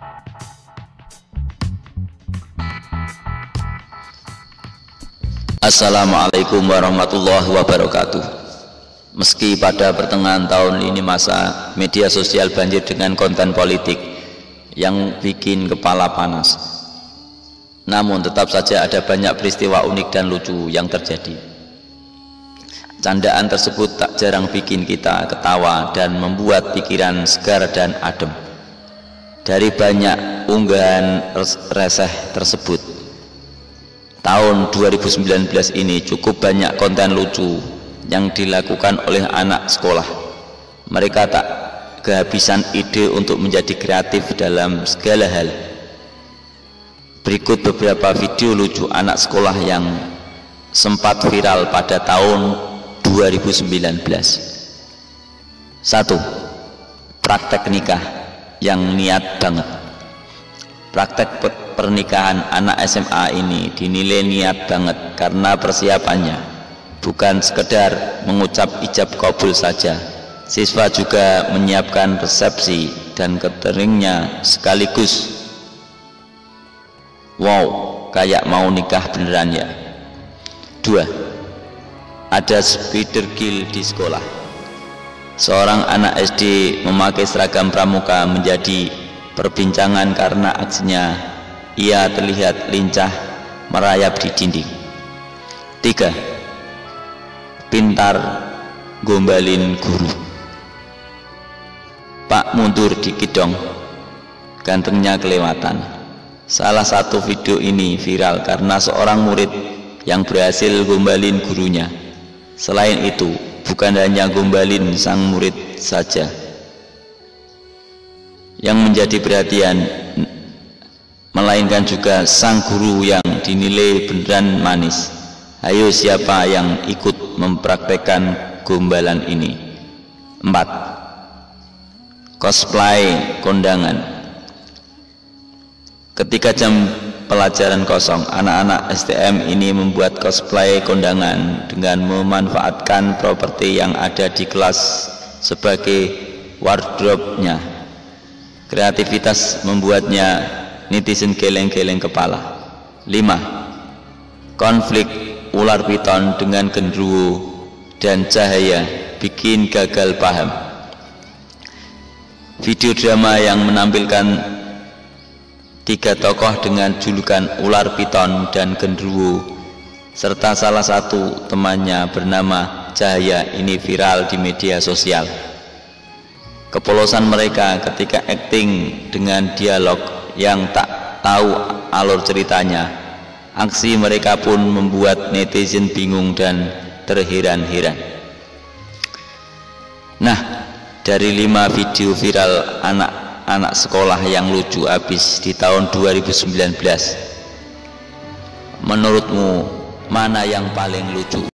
Assalamualaikum warahmatullahi wabarakatuh. Meski pada pertengahan tahun ini masa media sosial banjir dengan konten politik yang bikin kepala panas, namun tetap saja ada banyak peristiwa unik dan lucu yang terjadi. Candaan tersebut tak jarang bikin kita ketawa dan membuat pikiran segar dan adem. Dari banyak unggahan reseh tersebut, tahun 2019 ini cukup banyak konten lucu yang dilakukan oleh anak sekolah. Mereka tak kehabisan ide untuk menjadi kreatif dalam segala hal. Berikut beberapa video lucu anak sekolah yang sempat viral pada tahun 2019. 1. Praktek nikah yang niat banget. Praktek pernikahan anak SMA ini dinilai niat banget karena persiapannya bukan sekedar mengucap ijab kabul saja. Siswa juga menyiapkan resepsi dan cateringnya sekaligus. Wow, kayak mau nikah beneran ya. 2. Ada spider kill di sekolah. Seorang anak SD memakai seragam pramuka menjadi perbincangan karena aksinya. Ia terlihat lincah merayap di dinding. 3. Pintar gombalin guru. Pak mundur dikit dong, gantengnya kelewatan. Salah satu video ini viral karena seorang murid yang berhasil gombalin gurunya. Selain itu, bukan hanya gombalin sang murid saja yang menjadi perhatian, melainkan juga sang guru yang dinilai beneran manis. Ayo, siapa yang ikut mempraktekkan gombalan ini? 4. Cosplay kondangan. Ketika jam pelajaran kosong, anak-anak STM ini membuat cosplay kondangan dengan memanfaatkan properti yang ada di kelas sebagai wardrobe-nya. Kreativitas membuatnya netizen geleng-geleng kepala. 5. Konflik ular piton dengan genderuwo dan cahaya bikin gagal paham. Video drama yang menampilkan 3 tokoh dengan julukan ular piton dan genderuwo serta salah satu temannya bernama Cahaya ini viral di media sosial. Kepolosan mereka ketika akting dengan dialog yang tak tahu alur ceritanya. Aksi mereka pun membuat netizen bingung dan terheran-heran. Nah, dari 5 video viral anak-anak sekolah yang lucu habis di tahun 2019, menurutmu mana yang paling lucu?